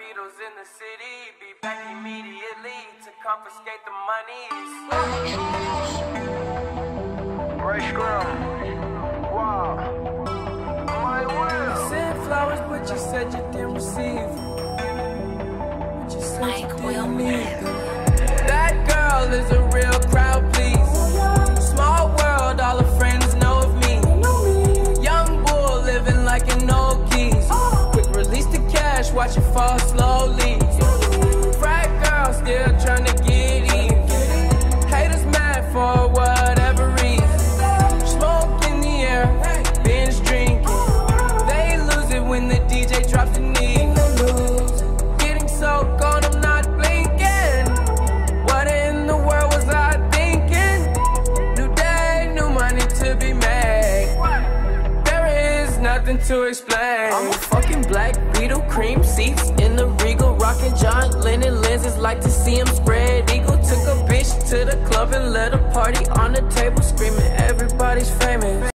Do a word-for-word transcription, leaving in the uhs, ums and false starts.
Beatles in the city, be back immediately to confiscate the monies. Ray Scrum. Wow. My will. Sent flowers, but you said you didn't receive. But you said Mike you Will didn't need them. That girl is a real crowd, please. Small world, all her friends know of me. Young bull living like an old geese. Quick release the cash, watch it fall slowly. Frat girl still trying to get in. Haters mad for whatever reason. Smoke in the air, binge drinking. They lose it when the D J drops the knee. Getting so gone, I'm not blinking. What in the world was I thinking? New day, new money to be made. There is nothing to explain. I'm a fucking black Beetle, cream seats in the Regal, rocking John Lennon lenses, like to see him spread eagle. Took a bitch to the club and let a party on the table, screaming everybody's famous.